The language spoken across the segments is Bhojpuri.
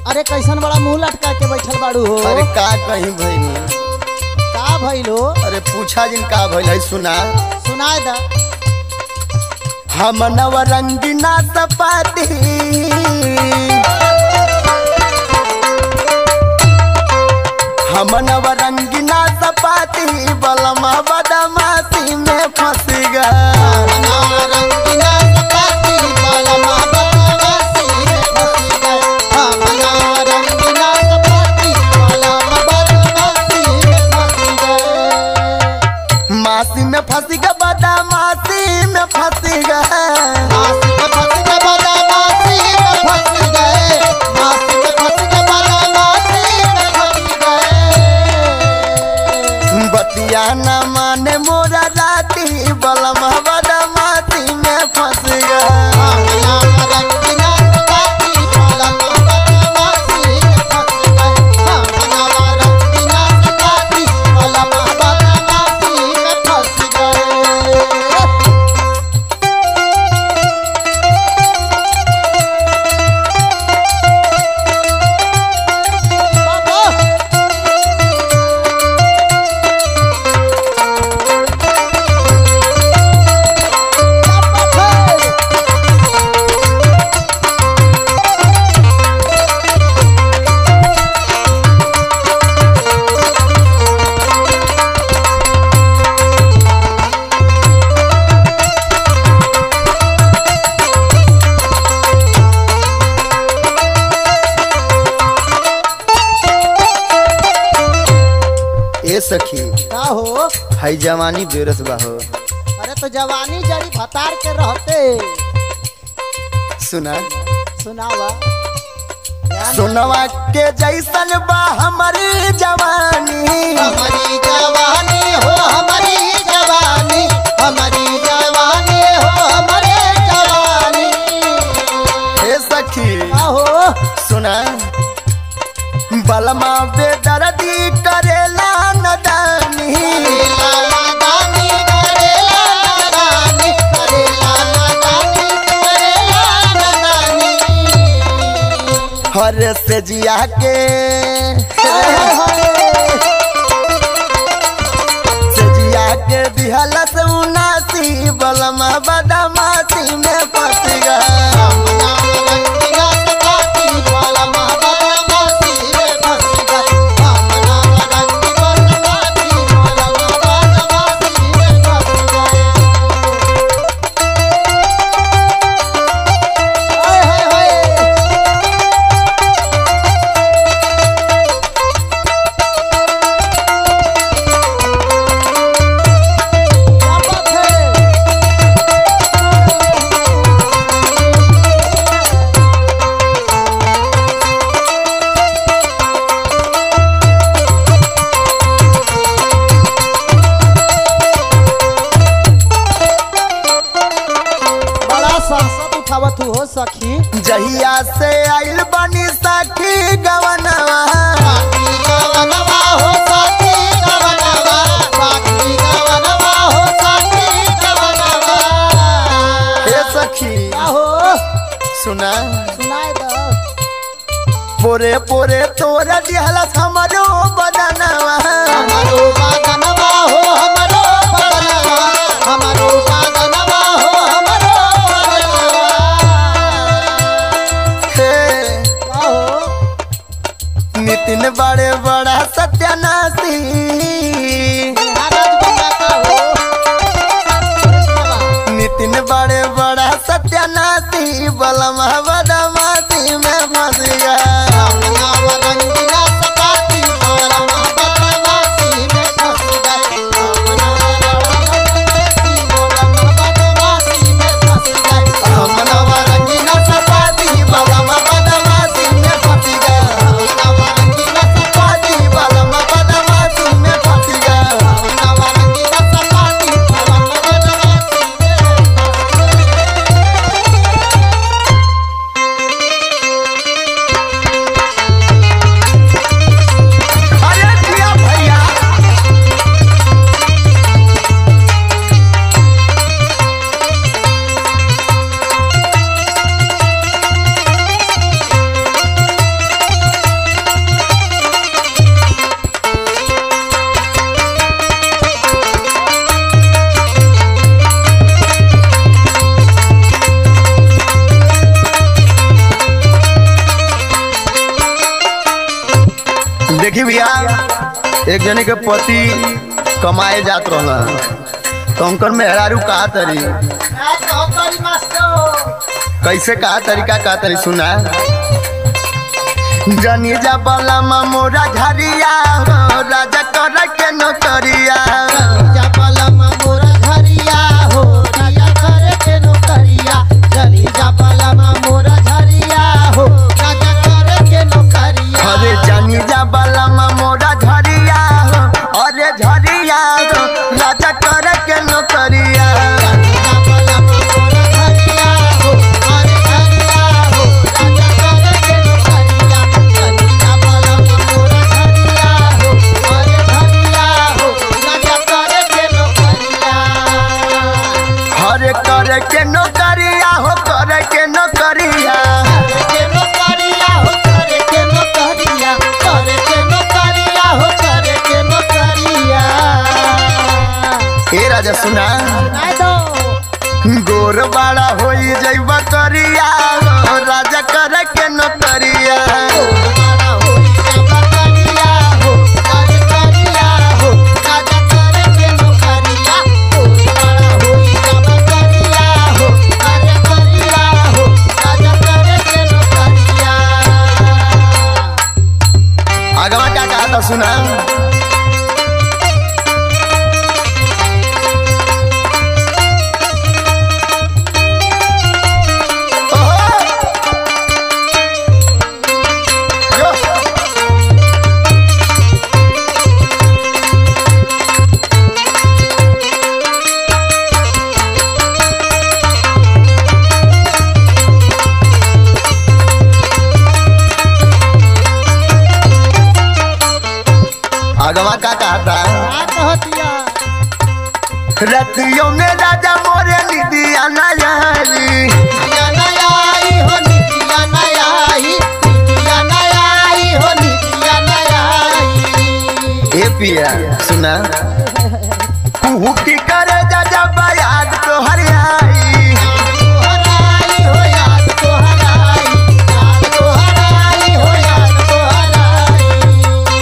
अरे कैसन बड़ा मुंह लटका के बैठल बाड़ू हो। अरे का कहीं भइनी। का भइलो? अरे पूछा जिन का भइल है सुना। सुनाए दा। हम नवरंगीना सपाती हम नवरंगीना सपाती बलमा बदमाशी में फंस मासी में फंस गए बदमाशी में फंस बतिया न माने मोरा राती बलमा बदमाशी में फंस सखी का हो है जवानी बेरस बा हो। अरे तो जवानी जड़ी भतार के रहते। सुना सुनावा। सुनवा के जैसन बा हमारी जवानी हो हमारी जवानी हो हमारी जवानी। हे सखी का हो सुना बलमा बेदर्दी करेला नदानी हर से जिया के दिहलस उनासी बलमा बदमाशी में फंस हो सखी। जहिया से आइल बनी सखी गवनवा हो सखी गवनवा हो सखी गवनवा। हे सखी हो सुना सुनाए दो। पोरे पोरे तोरा दिहलस हमरो बदनवा हो हमरो बदनवा हो हमरो नितिन बड़े बड़ा सत्यानाशी नितिन बड़े बड़ा सत्यानाशी बलमा बदमाशी में फंस देखी भैया एक जने के पति कमाए जात रहला तो उनकर मेहरारू कहा तरी कैसे कहा तरीका का तरी सुना जनी जा बला मोरा झरिया हो राजा कर के नौकरिया जा बला मोरा झरिया हो राजा कर के नौकरिया जनी जा बला मोरा झरिया हो राजा कर के नौकरिया अरे जनी जा बला मोरा झरिया हो अरे झरिया हो राजा कर के नौकरिया करे के नौकरिया हो करे के नौकरिया के नौकरिया हो करे के नौकरिया करे के नौकरिया हो करे के नौकरिया ए राजा सुना गोर बड़ा होई जइबा करिया हो राजा करे के नौकरिया आगवा क्या कहा था सुना आगवा का कहा था रतियों में राजा मोरे निदिया नयाली हो निदिया नयाई निदिया नयाई हो निदिया नयाई ए पिया सुना कुहू की करे जा याद तो हरियाई हो याद तो हराई हो याद तो हराई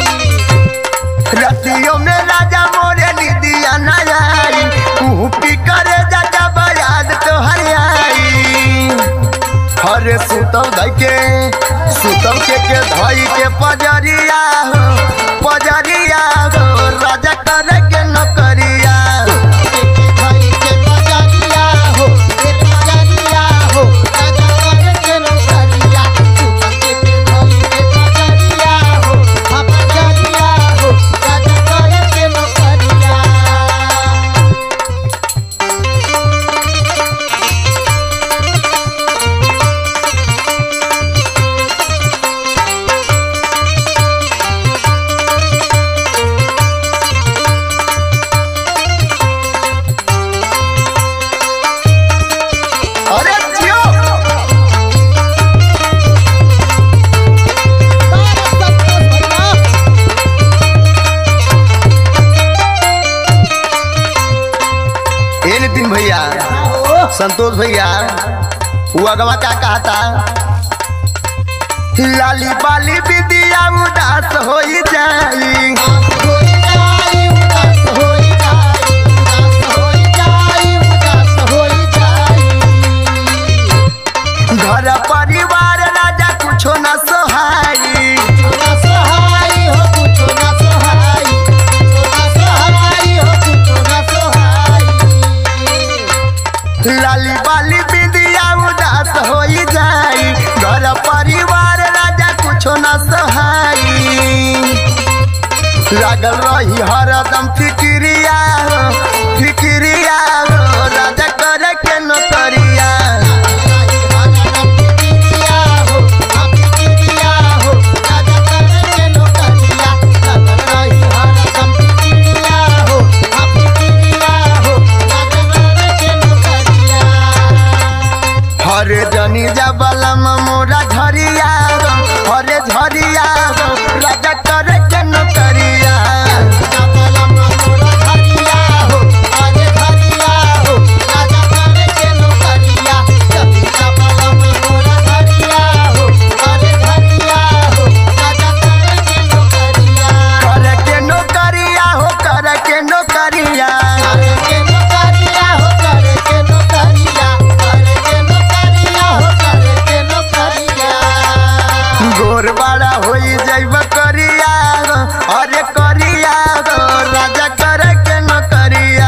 रतियों में राजा मोरे निदिया नयाई कुहू करे जा याद तो हरियाई हरे सुतव के धई के पजरिया हो राजा करे के नौकरिया नितिन भैया संतोष भैया वो अगवा क्या कहा था लाली बाली विदिया उदास हो जाई घर परिवार राजा कुछो न सोहाई लाली बाली विदिया उदास हो जाई घर परिवार राजा कुछो न सहाई लागल रही हरदम फिक्रिया हो राजा करे के नौकरिया हरे जनी जा बलम मोरा झरिया हरे झरिया राजा करे के नौकरिया बलम मोरा झरिया हो हरे झरिया बड़ा होई जइब करिया गो अरे करिया गो राजा करे के न करिया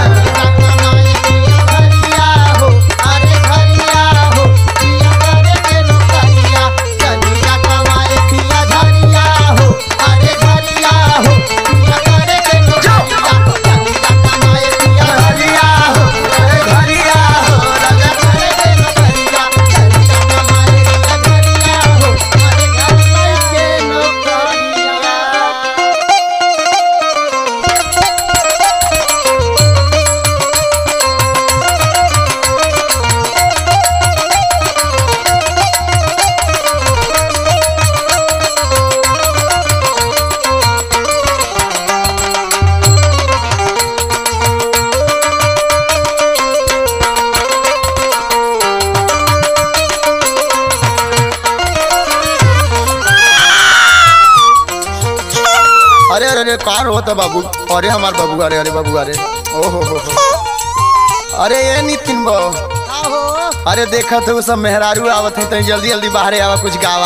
अरे अरे अरे कौन होता बाबू अरे हमार बाबू अरे अरे बाबू अरे ओहो हो अरे ये नितिन बो अरे देखा तो सब मेहरारू आवत है तो जल्दी जल्दी बाहर आवा कुछ गावा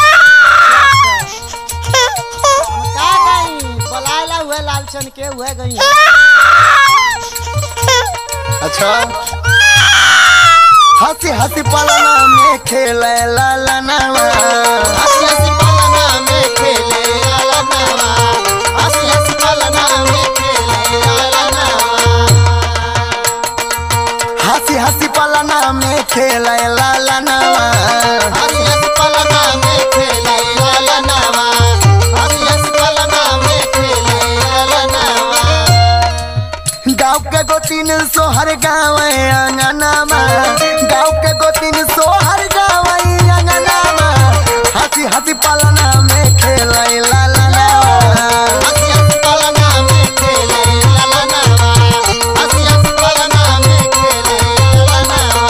का गई बलाला हुए लालचन के हुए गई अच्छा हंसी हंसी पलना में खेले लालनावा हंसी हंसी पलना में खेले लालनावा हंसी हंसी पलना में खेले लालनावा हंसी हंसी पलना में खेले लालनावा हंसी हंसी पलना में खेले लालनावा हंसी हंसी पलना में खेले लालनावा गाँव के गोतीन सोहर गाँव अंगनामा गाँव के गोतीन सोहर गाँव अंगनामा हंसी हंसी पलना में खेले लालनावा हंसी हंसी पलना में खेले लालनावा हंसी हंसी पलना में खेले लालनावा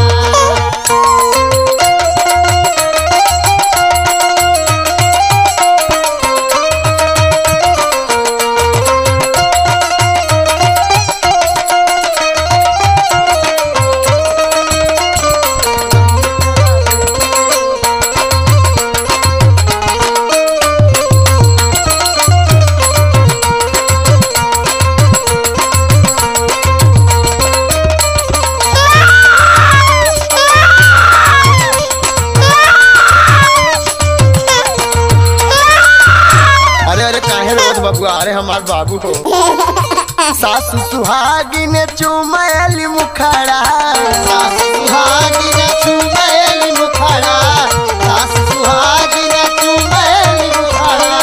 अरे अरे काहे रोज बबुआ अरे हमार बाबू हो सासु सुहागिन चुमैली मुखड़ा सासु सुहागिन चुमैली मुखड़ा सासु सुहागिन चुमैली मुखड़ा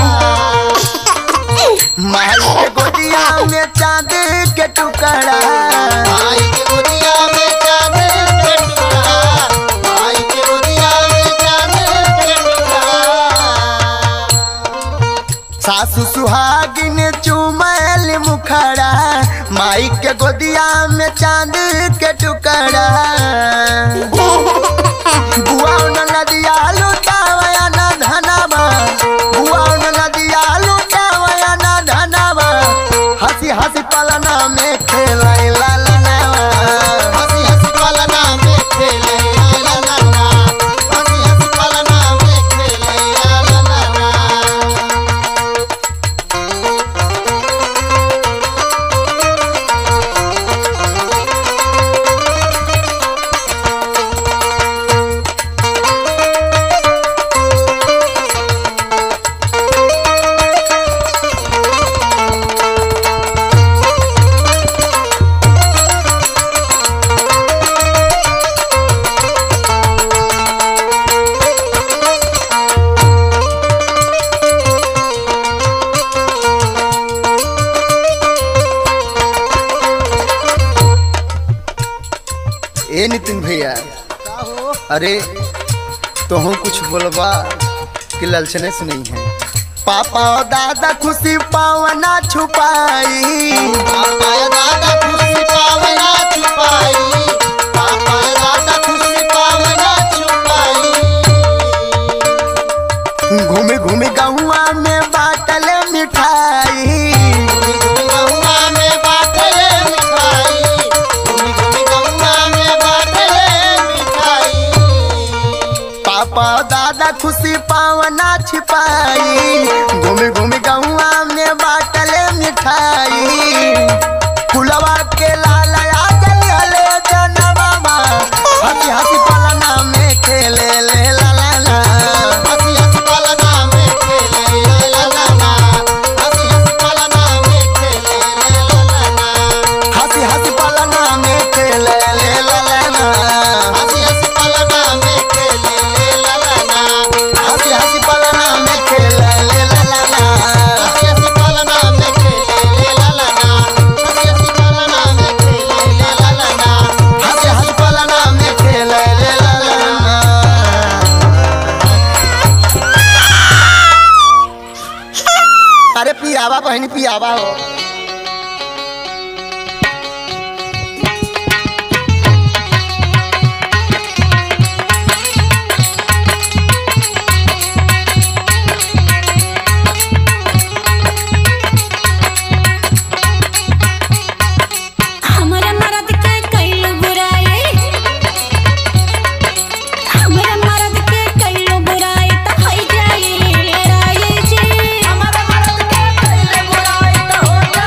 माई के गोदिया में चांद के टुकड़ा माई के गोदिया में चांद के टुकड़ा माई के गोदिया में चांद के टुकड़ा सासु सुहागिन चुमैली मुखड़ा माई के गोदिया में चांद के टुकड़ा बुआ न नदिया लुटावया न धनवा बुआ न नदिया लुटावया न धनवा हंसी हंसी पलना में खेले लालनावा हंसी हंसी पलना में खेले लालनावा हंसी हंसी पलना में खेले लालनावा ए नितिन भैया का हो अरे तुहू कुछ बोलबा कि ललचने से नहीं है पापा और दादा खुशी पावना छुपाई पापा दादा खुशी पावना छुपाई पापा दादा खुशी पावना छुपाई घूमे घूमे गहुआ में बाटल मिठाई गहुआ में बाटले मिठाई गहुआ में बाटले मिठाई पापा दादा खुशी पावना ना छिपाई घूमी घूमी गहुआ में बाटले मिठाई कुलवा के लाला जली हले जनवा हंसी हंसी पलना में खेले ले ला ला ला हंसी हंसी पलना में खेले ले ला ला ला हंसी हंसी पलना में खेले ले ला ला ला हंसी हंसी पलना में खेले ले ला ला ला हंसी हंसी पलना में खेले ले ला ला ला हंसी हंसी पलना में खेले ले ला ला ला हंसी हंसी पलना में खेले ले ला ला ला हंसी हंसी पलना में खेले ले ला ला ला हंसी हंसी पलना में खेले ले ला ला ला। अरे पियावा बहनी पियावा हो हमरा मर्द के कइलो बुराई हमरा मर्द के कइलो बुराई त होई जाई लड़ाई जी हमरा मर्द के कइलो बुराई त हो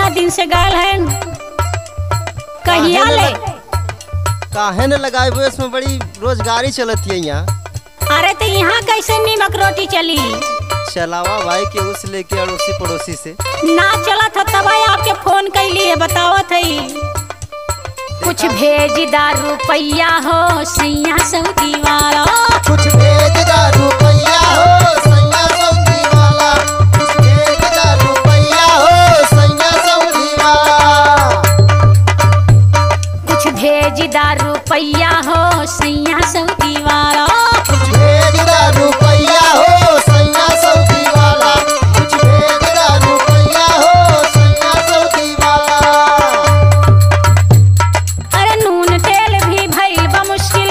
इतना दिन से गए हैं, कहिया ले? काहे न लगाए हुए, इसमें बड़ी रोजगारी चलती है यहाँ। अरे तो यहाँ कैसे नीमक रोटी चली? चलावा भाई के उस लेके अड़ोसी पड़ोसी से ना चला था तब आपके फोन कैली है, बताओ थी। कुछ भेजदा रुपया हो सैया सऊदी वाला, कुछ भेजदा रुपया हो सैया सऊदी वाला, कुछ भेजदा रुपया हो सैया सऊदी वाला, कुछ भेजदा रुपया हो सैया सऊदी वाला, कुछ भेजदा रुपया हो सैया सऊदी वाला, कुछ भेजदा रुपया हो सैया सऊदी वाला। अरे नून तेल भी भइल बा मुश्किल,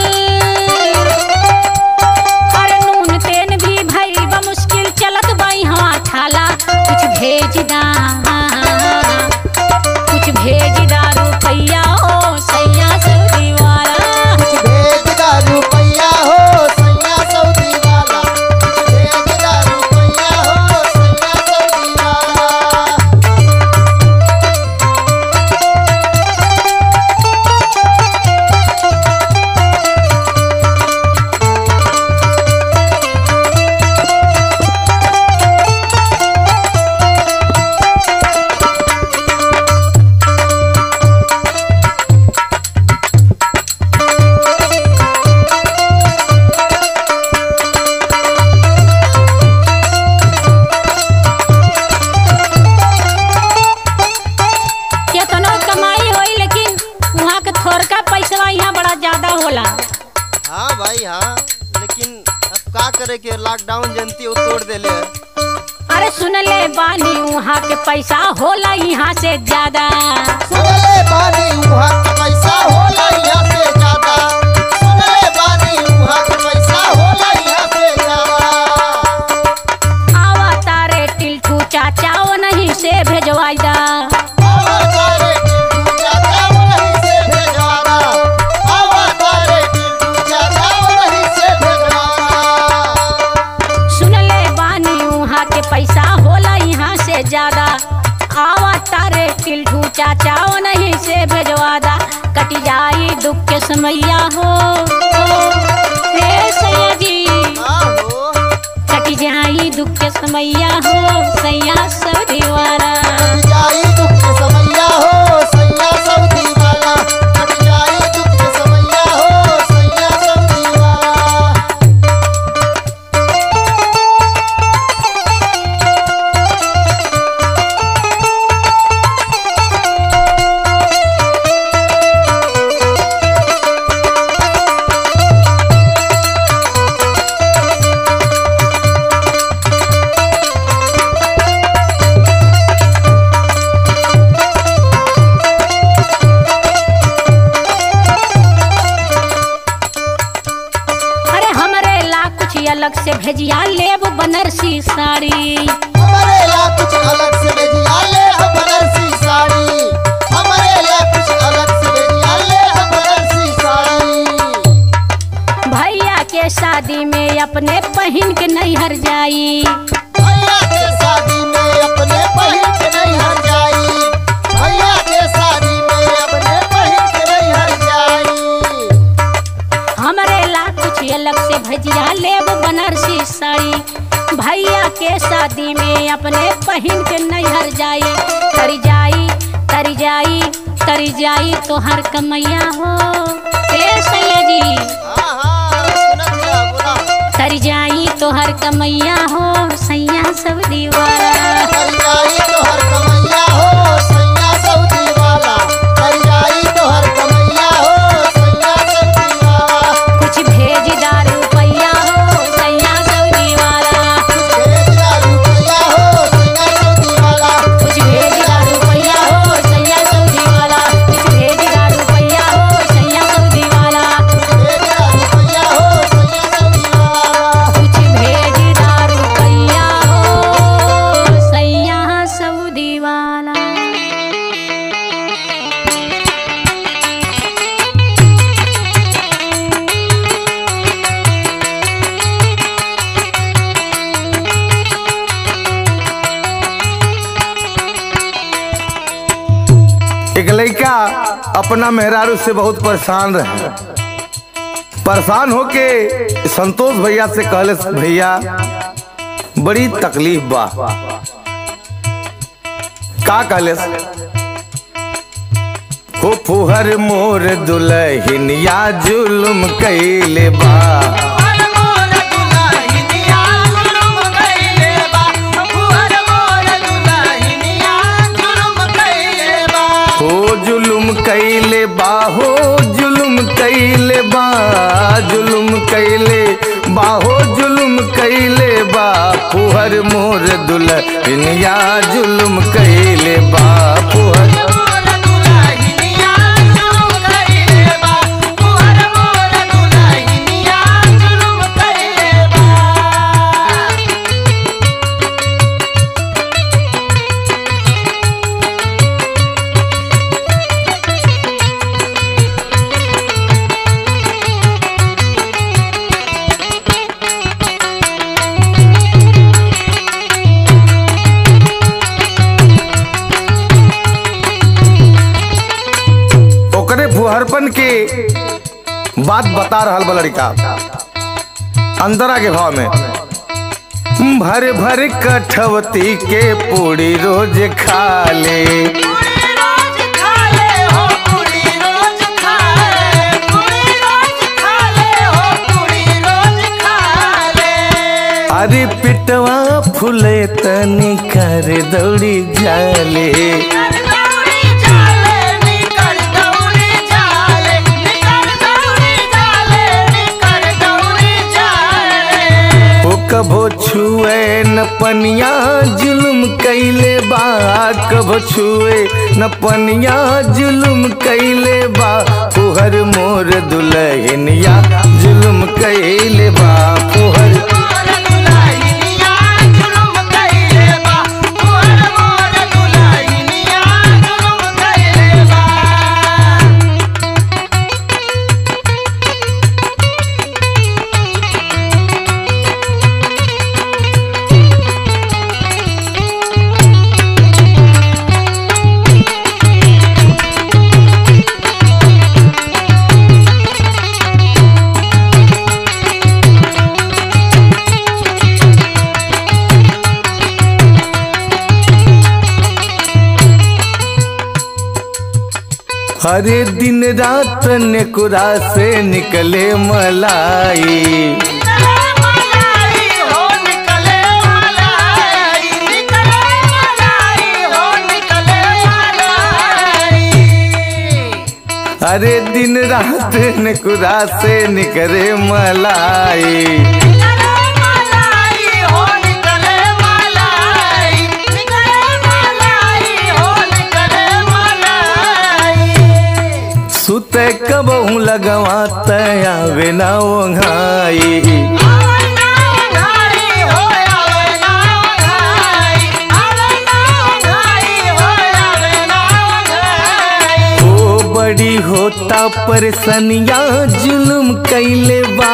अरे नून तेल भी भइल बा मुश्किल, चलत बाई हवा थाला। कुछ भेजदा, कुछ भेजदा रुपया हो सैया सऊदी वाला, कुछ भेजदा रुपया हो सैया सऊदी वाला, कुछ भेजदा रुपया हो सैया सऊदी वाला। केतनो कमाई होई लेकिन वहाँ के थोड़का पैसा यहाँ बड़ा ज्यादा होला। हाँ भाई हाँ, लेकिन अब का करे के, लॉकडाउन जनती वो तोड़ देले है। अरे सुन ले बानी वहाँ के पैसा होला यहाँ से ज्यादा, सुनले बानी वहाँ के पैसा होला यहाँ से ज्यादा, सुनले बानी वहाँ के पैसा होला यहाँ से ज्यादा। आवा तारे टिल्ठू चाचा वो नहीं से भेजवाई दा, आवाज़ारे टिल्टू चाचा वहीं से भेजवाना, आवाज़ारे टिल्टू चाचा वहीं से भेजवाना। सुन ले बानी वहाँ के पैसा होला यहाँ से ज्यादा, आवा तारे टिल्ठू चाचा वो नहीं से भेजवा दा। कट जाई दुख के समैया हो हे सैया जी, आहो, कट जाई दुख के समैया हो सैया सऊदी वाला, कट जाई दुख के समैया हो सैया सऊदी वाला, कट जाई दुख के समैया हो सैया सऊदी वाला। अरे हमरे ला कुछ अलग से भेजिया लेब बनारसी साड़ी, हमारे ला कुछ अलग से भेजिया ले हम बनारसी साड़ी, हमारे ला कुछ अलग से भेजिया ले हम बनारसी साड़ी। भैया के शादी में अपने पहन के नहीं हर जाई, भैया के शादी में अपने बहन के नहीं हर जाई, भैया के शादी में अपने बहन के नहीं हर जाई। हमरे ला कुछ अलग से भजिया लेब बनारसी साड़ी, भैया के शादी में अपने पहन के नहीं हर जाई। तरी जाई तरी जाई तरी जाई तो हर कमैया हो ए सैया जी, हाँ हाँ सुनत रहा, बोला तरी जाई तो हर कमैया हो सैया सऊदी वाला, कर जाई तो हर कमैया हो सैया सऊदी वाला, कर जाई तो हर कमैया हो सैया सऊदी वाला। कुछ भेजदा रुपया हो सैया सऊदी वाला, कुछ भेजदा रुपया हो सैया सऊदी वाला, कुछ भेजदा रुपया हो सैया सऊदी वाला, कुछ भेजदा रुपया हो सैया सऊदी वाला, भेजदा रुपया हो सैया सऊदी वाला। कुछ भेजदा रुपया लड़का अपना मेहरारू से बहुत परेशान रहे। परेशान होके संतोष भैया से कहले, भैया बड़ी तकलीफ बा। का कहले, हो फुहर मोर दुल्हनिया जुल्म कैले बा। हो जुल्म कैले बा, हो जुल्म कैले बा, जुल्म कैले बा, हो जुल्म कैले बा। फुहर मोर दुल्हनिया जुल्म कैले बा। फुहर फुहरपन के बात बता रहा बा लड़का अंदरा के भाव में। भर भर कठवती के पूरी रोज खा ले, अरे पिटवा फूले तनी कर दौड़ी जाले। कभो छुए न पनिया जुल्म कैले बा, कभो छुए न पनिया जुल्म कैले बा। फुहर मोर दुल्हनिया जुल्म कैले बा। फुहर हरे दिन रात नेकुरा से निकले मलाई, अरे दिन रात नेकुरा से निकले मलाई। सुते कबहू लगवा तयावे ना ओंघाई, ओ बड़ी होता परसनिया जुल्म कैले बा।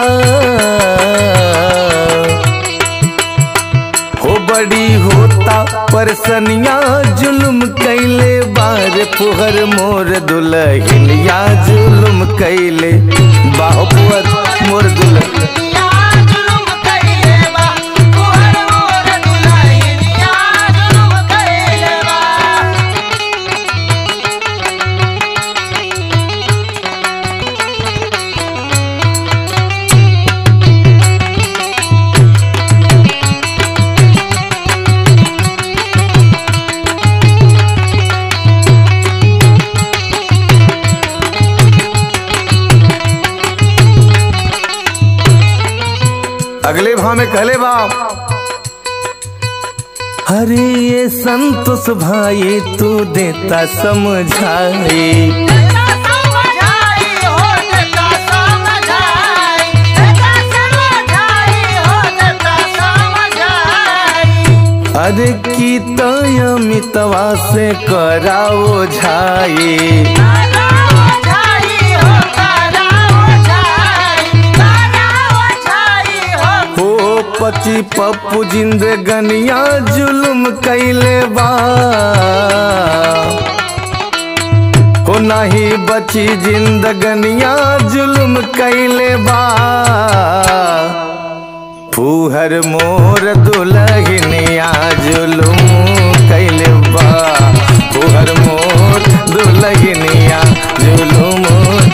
हो बड़ी होता परसनिया जुल्म कैले बार। फुहर मोर दुल्हनिया जुल्म कैले बा। फुहर मोर दुल्हनिया जुल्म कैले बा। फुहर मोर दुल्हनिया जुल्म कैले बा। अगले भाव में कहले बा, अरे ये संतोष भाई तू देता समझाई, अरे की तो अमितवा से कराओ झाई। पची पप्पू जिंदगनिया जुल्म कैले बा। नहीं बची जिंदगनिया जुल्म कैले बा फूहर मोर दुलहिनिया जुल्म कैले बा फूहर मोर दुलहिनिया जुल्म